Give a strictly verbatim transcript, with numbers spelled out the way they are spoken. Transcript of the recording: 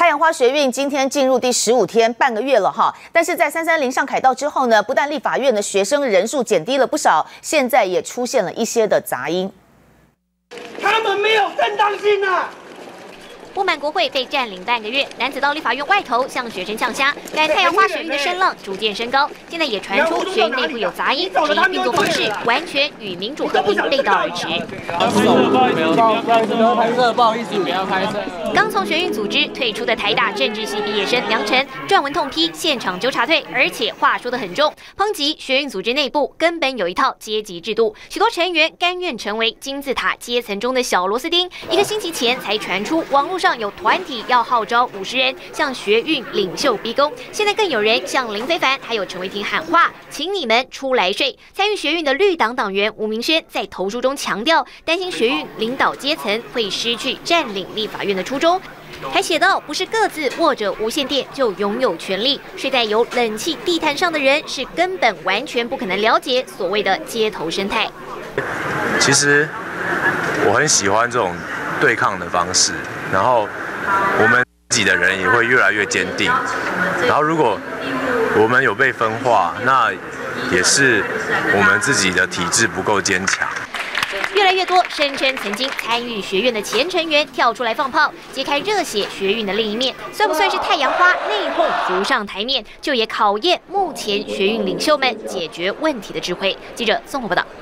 太阳花学运今天进入第十五天，半个月了哈。但是在三三零上凯道之后呢，不但立法院的学生人数减低了不少，现在也出现了一些的杂音。 他们没有正当性啊！ 不满国会被占领半个月，男子到立法院外头向学生呛虾，该太阳花学运的声浪逐渐升高。现在也传出学运内部有杂音，质疑运作方式完全与民主和平背道而驰。 拍摄，不好意思，不要拍摄。 刚从学运组织退出的台大政治系毕业生梁晨撰文痛批现场纠察队，而且话说得很重，抨击学运组织内部根本有一套阶级制度，许多成员甘愿成为金字塔阶层中的小螺丝钉。一个星期前才传出网络上 有团体要号召五十人向学运领袖逼宫，现在更有人向林非凡还有陈为廷喊话，请你们出来睡。参与学运的绿党党员吴明轩在投书中强调，担心学运领导阶层会失去占领立法院的初衷，还写道：不是各自握着无线电就拥有权利，睡在有冷气地毯上的人是根本完全不可能了解所谓的街头生态。 其实我很喜欢这种对抗的方式。 然后我们自己的人也会越来越坚定。然后如果我们有被分化，那也是我们自己的体制不够坚强。 越来越多声称曾经参与学院的前成员跳出来放炮，揭开热血学运的另一面，算不算是太阳花内讧浮上台面，就也考验目前学运领袖们解决问题的智慧。记者综合报道。